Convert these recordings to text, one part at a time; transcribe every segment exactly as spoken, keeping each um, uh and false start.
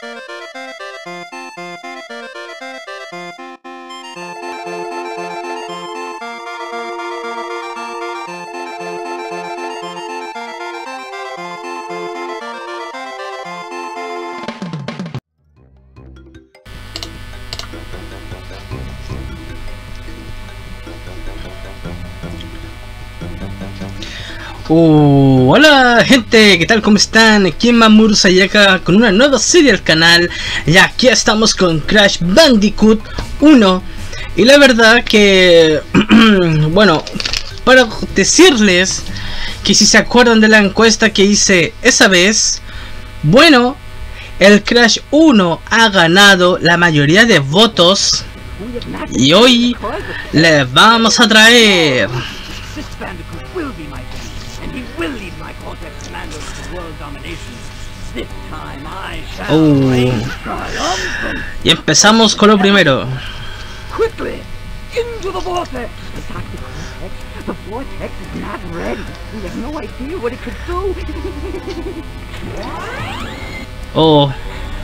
Uh, hola gente, ¿qué tal? ¿Cómo están? Aquí en Mamoru Sayaka con una nueva serie al canal. Y aquí estamos con Crash Bandicoot uno. Y la verdad que... bueno, para decirles que si se acuerdan de la encuesta que hice esa vez, bueno, el Crash uno ha ganado la mayoría de votos. Y hoy les vamos a traer... Oh. Y empezamos con lo primero. Oh.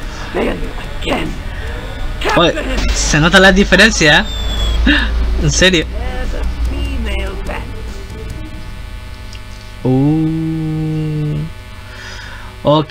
Oye, se nota la diferencia, ¿eh? En serio. Uh. Ok.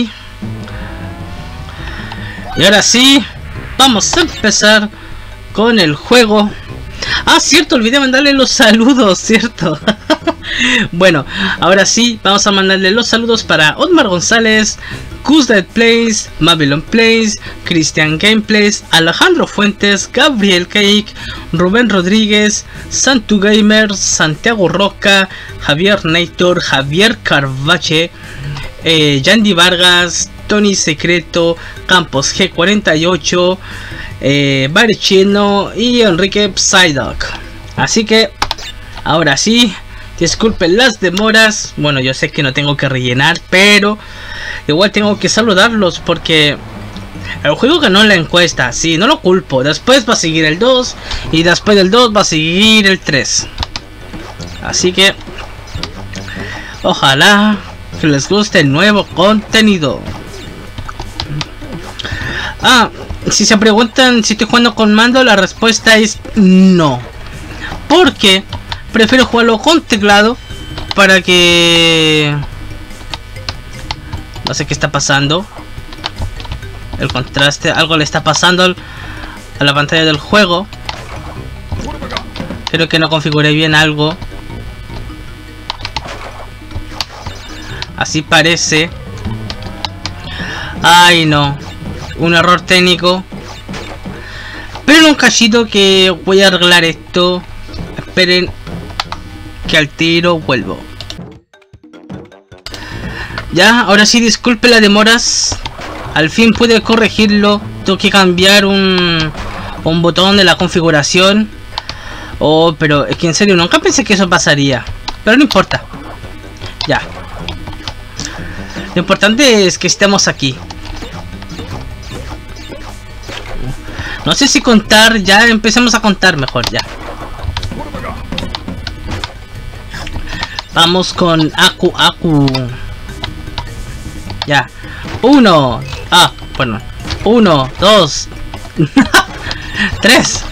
Y ahora sí, vamos a empezar con el juego. Ah, cierto, olvidé mandarle los saludos, cierto. Bueno, ahora sí, vamos a mandarle los saludos para Otmar González, Cusdet Plays, Babylon Plays, Cristian Gameplays, Alejandro Fuentes, Gabriel Cake, Rubén Rodríguez, Santu Gamer, Santiago Roca, Javier Nator, Javier Carvache, eh, Yandy Vargas, Tony Secreto, Campos G cuarenta y ocho, eh, Barichino y Enrique Psyduck. Así que ahora sí, disculpen las demoras. Bueno, yo sé que no tengo que rellenar, pero igual tengo que saludarlos porque el juego ganó la encuesta. Sí, no lo culpo. Después va a seguir el dos y después del dos va a seguir el tres. Así que ojalá que les guste el nuevo contenido. Ah, si se preguntan si estoy jugando con mando, la respuesta es no. Porque prefiero jugarlo con teclado para que... no sé qué está pasando. El contraste, algo le está pasando a la pantalla del juego. Creo que no configuré bien algo. Así parece. Ay, no. Un error técnico. Pero en un cachito que voy a arreglar esto. Esperen que al tiro vuelvo. Ya, ahora sí, disculpe las demoras. Al fin pude corregirlo. Tengo que cambiar un, un botón de la configuración. Oh, pero es que en serio nunca pensé que eso pasaría. Pero no importa. Ya. Lo importante es que estemos aquí. No sé si contar, ya empecemos a contar mejor, ya. Vamos con Aku Aku. Ya. Uno. Ah, bueno. Uno, dos. Tres.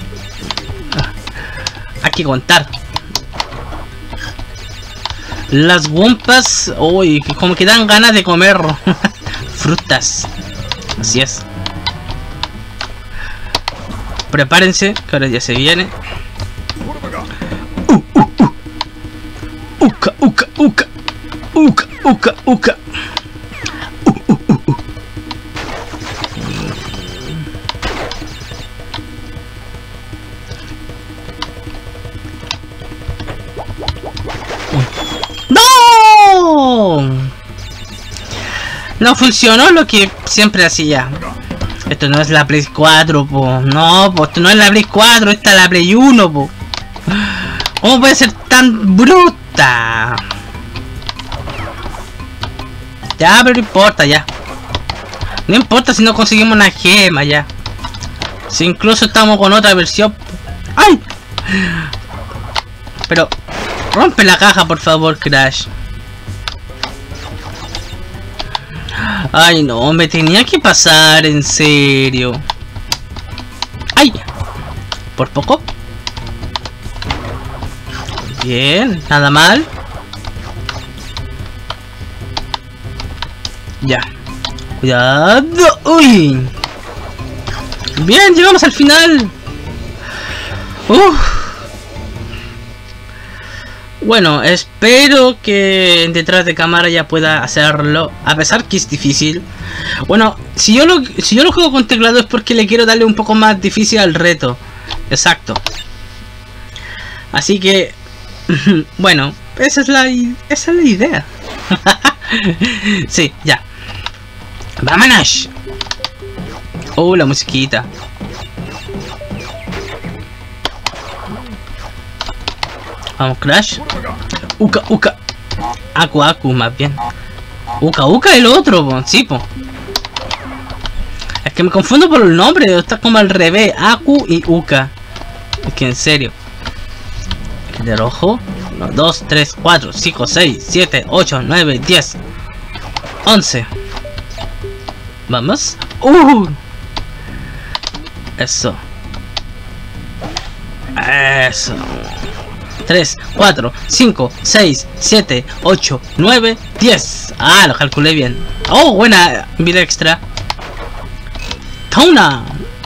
Hay que contar. Las Wumpas. Uy, como que dan ganas de comer frutas. Así es. Prepárense, que ahora ya se viene. Uh, uh, uh. Uka, uka, uka. Uka, uka, uka. Uh, uh, uh, uh. ¡No! No funcionó lo que siempre hacía. Esto no es la Play cuatro, po. No, po. Esto no es la Play cuatro. Esta es la Play uno, po. ¿Cómo puede ser tan bruta? Ya, pero no importa, ya. No importa si no conseguimos una gema, ya. Si incluso estamos con otra versión. ¡Ay! Pero rompe la caja, por favor, Crash. Ay, no, me tenía que pasar, en serio. ¡Ay! Por poco. Bien, nada mal. Ya. Cuidado. ¡Uy! Bien, llegamos al final. Uf. Bueno, espero que detrás de cámara ya pueda hacerlo, a pesar que es difícil. Bueno, si yo lo si yo lo juego con teclado es porque le quiero darle un poco más difícil al reto. Exacto. Así que bueno, esa es la esa es la idea. Sí, ya. Vámonos. Oh, la musiquita. Vamos, Crash. Uka, Uka. Aku, Aku, más bien. Uka, Uka el otro, po. Sí, po. Es que me confundo por el nombre. Está como al revés. Aku y Uka. Es que en serio. El de rojo. uno, dos, tres, cuatro, cinco, seis, siete, ocho, nueve, diez, once. Vamos. Uh. Eso. Eso. tres, cuatro, cinco, seis, siete, ocho, nueve, diez. Ah, lo calculé bien. Oh, buena vida extra. Tona.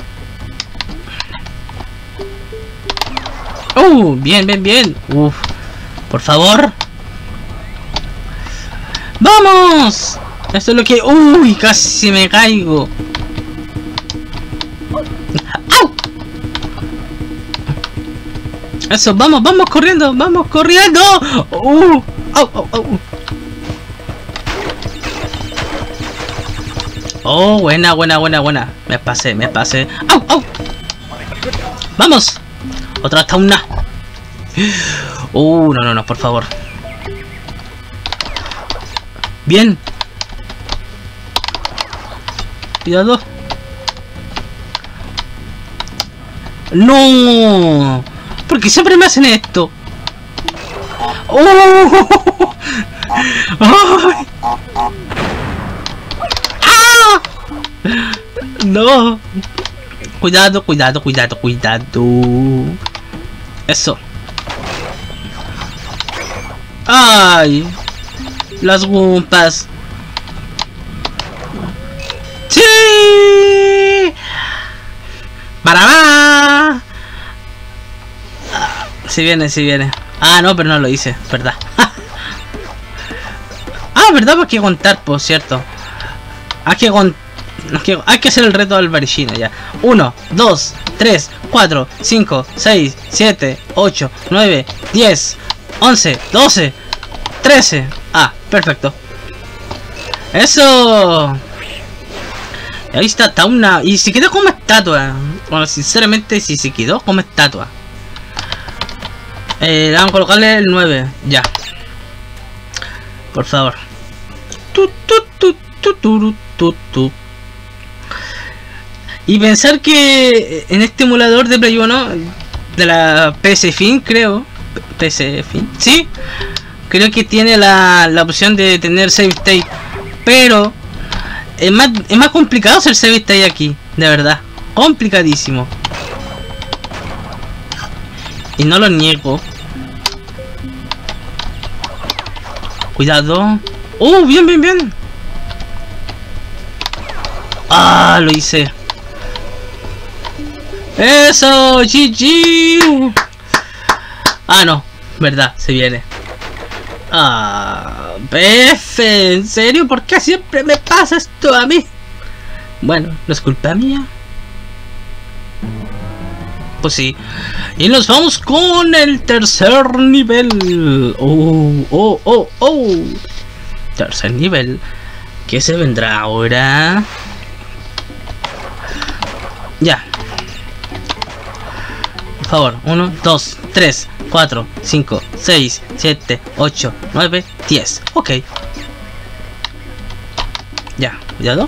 Uh, bien, bien, bien. Uf. Por favor. ¡Vamos! Esto es lo que... Uy, casi me caigo. ¡Au! Eso, vamos, vamos corriendo, vamos corriendo. Uh, au, au, au. Oh, buena, buena, buena, buena. Me pasé, me pasé. ¡Au, au! Vamos. Otra hasta una. Uh, no, no, no, por favor. Bien. Cuidado. No. Porque siempre me hacen esto. ¡Oh! ¡Ay! ¡Ah! No. Cuidado, cuidado, cuidado, cuidado. Eso. ¡Ay! Las gumpas. ¡Sí! ¡Para! Si viene, si viene. Ah, no, pero no lo hice, verdad. Ah, verdad, hay que contar, por cierto. Hay que contar. Hay que hacer el reto del Barishina ya. uno, dos, tres, cuatro, cinco, seis, siete, ocho, nueve, diez, once, doce, trece. Ah, perfecto. Eso. Ahí está Tauna. Y se quedó como estatua. Bueno, sinceramente, si se quedó como estatua. Eh, vamos a colocarle el nueve. Ya. Por favor. Tu, tu, tu, tu, tu, tu, tu. Y pensar que en este emulador de Play uno, de la P S Fin, creo. P S Fin. Sí. Creo que tiene la, la opción de tener save state. Pero es más, es más complicado hacer save state aquí. De verdad. Complicadísimo. Y no lo niego. Cuidado. ¡Oh, bien, bien, bien! ¡Ah, lo hice! ¡Eso! ¡G G! Ah, no. Verdad, se viene. Ah, B F, ¿en serio? ¿Por qué siempre me pasa esto a mí? Bueno, no es culpa mía. Pues sí. Y nos vamos con el tercer nivel. Oh, oh, oh, oh. Tercer nivel. ¿Qué se vendrá ahora? Ya. Por favor. uno, dos, tres, cuatro, cinco, seis, siete, ocho, nueve, diez. Ok. Ya. Cuidado.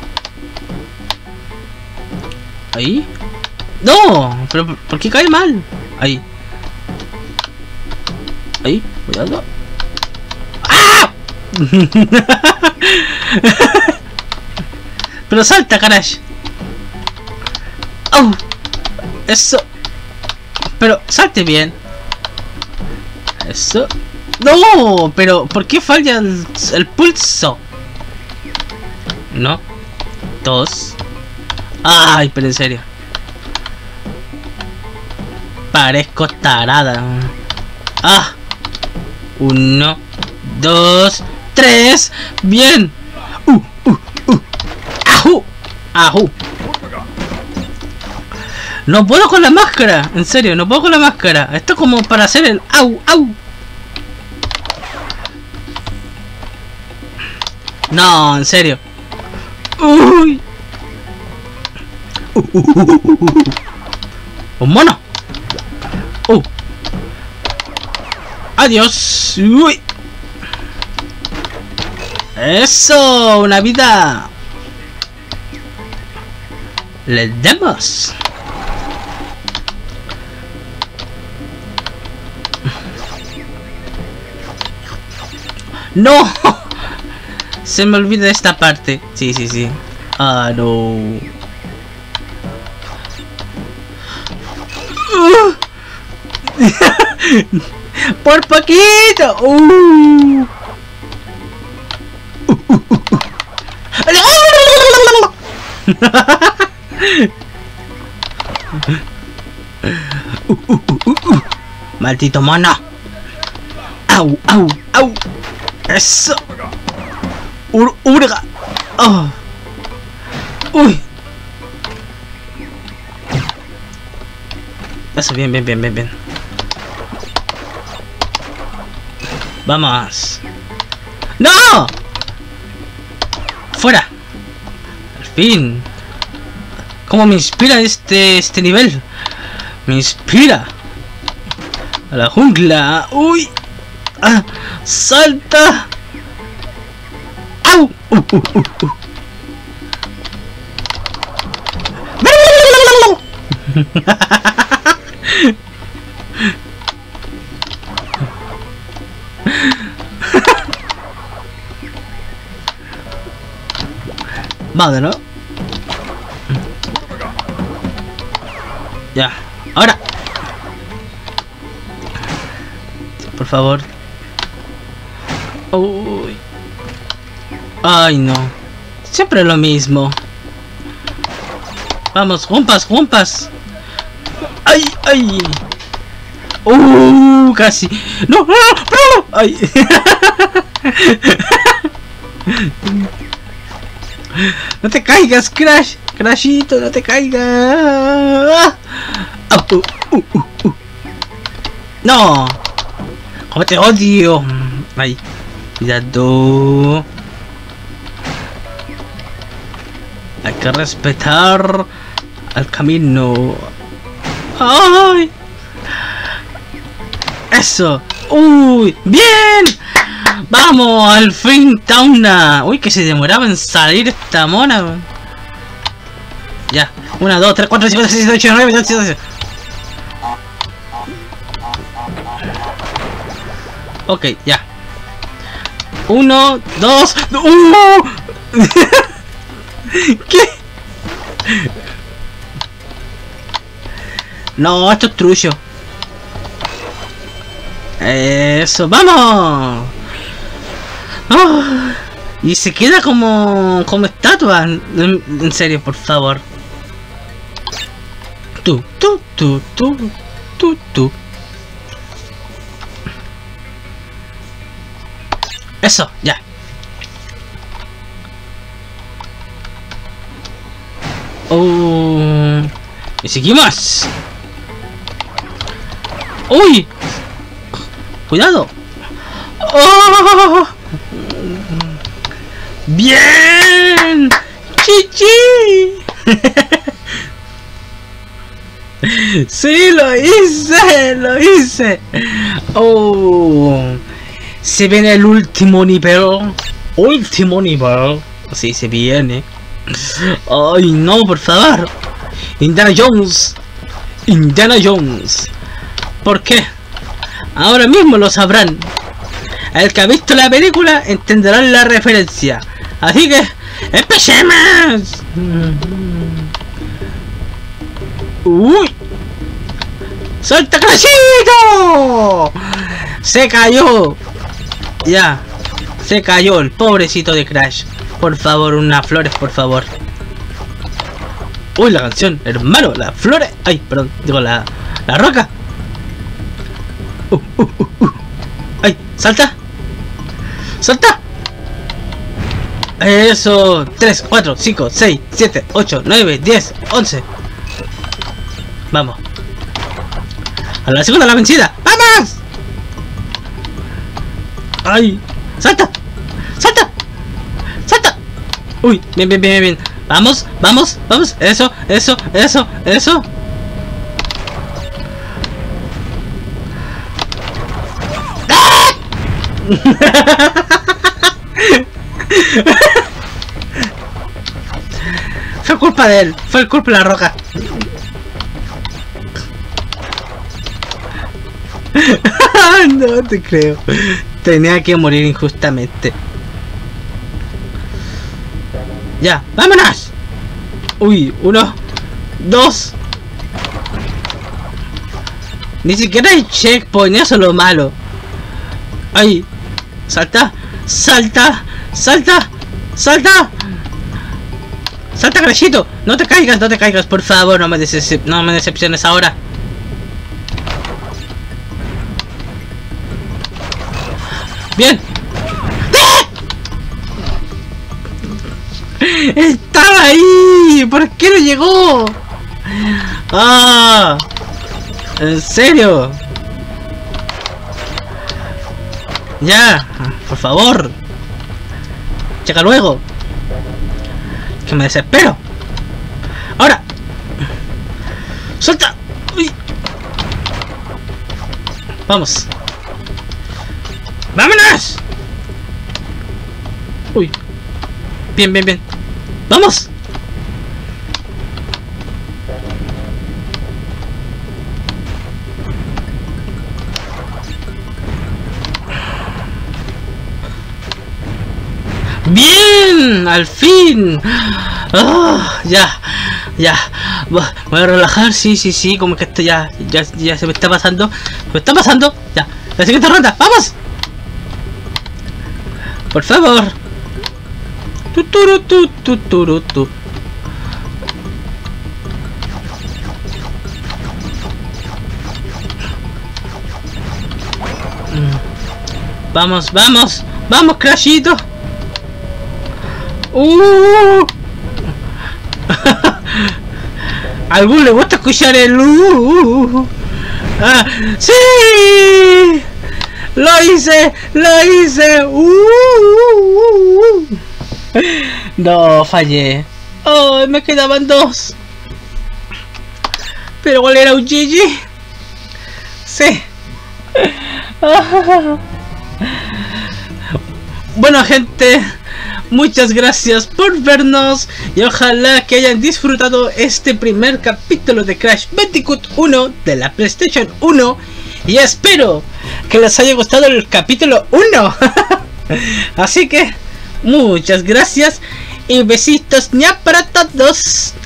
Ahí. No, pero ¿por qué cae mal? Ahí. Ahí, cuidado. ¡Ah! Pero salta, carajo. ¡Oh! Eso. Pero salte bien. Eso. No, pero ¿por qué falla el, el pulso? No. Dos. Ay, pero en serio. Parezco tarada. Ah. Uno. Dos. Tres. Bien. Uh, uh, uh. Ajú. Ajú. No puedo con la máscara. En serio, no puedo con la máscara. Esto es como para hacer el au, au. No, en serio. Uy. Uh, uh, uh, uh, uh. Un mono. Uh. Adiós. Uy. Eso, una vida. Le demos. No. Se me olvida esta parte. Sí, sí, sí. Ah, no. Uh. Por poquito. Uh. Uh, uh, uh, uh. uh, uh, uh, uh. Maldito mono. Au, au, au. Eso. Ur urga. Oh. Uy. Eso, bien, bien, bien, bien, bien. Vamos. ¡No! ¡Fuera! Al fin. ¿Cómo me inspira este, este nivel? Me inspira. A la jungla. ¡Uy! ¡Ah! ¡Salta! ¡Au! Uh, uh, uh, uh. Vale, ¿no? Ya, ahora. Por favor. Uy. Ay, no. Siempre lo mismo. Vamos, jumpas, jumpas. Ay, ay. Uh, casi. No, no, no. Ay. No te caigas, Crash. Crashito, no te caigas. Uh, uh, uh, uh. No. Como te odio. Ay. Cuidado. Hay que respetar el camino. ¡Ay! ¡Eso! ¡Uy! ¡Bien! ¡Vamos! ¡Al fin, Tauna! ¡Uy! Que se demoraba en salir esta mona. Ya. Una, dos, tres, cuatro, cinco, seis, siete, ocho, nueve, diez, once. Ok, ya. Uno, dos... ¡Uh! ¿Qué? No, esto es trullo. Eso, vamos. Oh, y se queda como como estatua. En, en serio, por favor. Tú, tú, tú, tú, tú, tú. Eso, ya. Oh, y seguimos. Uy, cuidado. Oh, bien. Chichi. Sí, lo hice, lo hice. Oh, se viene el último nivel. Último nivel. Sí, se viene. Ay, no, por favor. Indiana Jones. Indiana Jones. ¿Por qué? Ahora mismo lo sabrán. El que ha visto la película entenderá la referencia. Así que ¡Empecemos! ¡Uy! ¡Salta, Crashito! ¡Se cayó! Ya. Se cayó el pobrecito de Crash. Por favor, unas flores, por favor. Uy, la canción, hermano, las flores. Ay, perdón, digo la, la roca. Uh, uh, uh, uh. Ay, salta. Salta. Eso. tres, cuatro, cinco, seis, siete, ocho, nueve, diez, once. Vamos. A la segunda, la vencida. ¡Vamos! Ay, salta. Salta. Salta. Uy, bien, bien, bien, bien. Vamos, vamos, vamos. Eso, eso, eso, eso. ¡Ah! Fue culpa de él. Fue culpa de la roca. No te creo. Tenía que morir injustamente. Ya, vámonos. Uy, uno, dos. Ni siquiera hay checkpoint, eso es lo malo. Ay, salta, salta, salta, salta. Salta, Crashito. No te caigas, no te caigas, por favor, no me, decep no me decepciones ahora. Bien. ¡Estaba ahí! ¿Por qué no llegó? ¡Ah! ¿En serio? Ya, por favor. Llega luego. Que me desespero. Ahora. ¡Suelta! ¡Uy! Vamos. ¡Vámonos! Uy. Bien, bien, bien. ¡Vamos! ¡Bien! ¡Al fin! Oh, ya, ya. Me voy a relajar, sí, sí, sí. Como que esto ya, ya, ya se me está pasando. Se me está pasando. Ya. La siguiente ronda. ¡Vamos! Por favor. Tuturu, tu, tuturu, tu. Vamos, vamos, vamos, Crashito. Uh. ¿A algún le gusta escuchar el uh? Ah, sí. Lo hice, lo hice. Uh, uh, uh. No, fallé. Oh, me quedaban dos. Pero ¿cuál era un G G? Sí. Bueno, gente, muchas gracias por vernos y ojalá que hayan disfrutado este primer capítulo de Crash Bandicoot uno de la PlayStation uno y espero que les haya gustado el capítulo uno. Así que muchas gracias y besitos ña para todos.